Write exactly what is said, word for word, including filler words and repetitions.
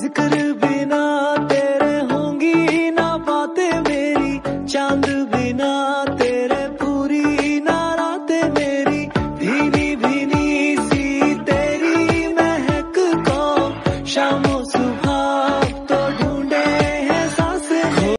जिक्र बिना तेरे होंगी ना बातें मेरी, चांद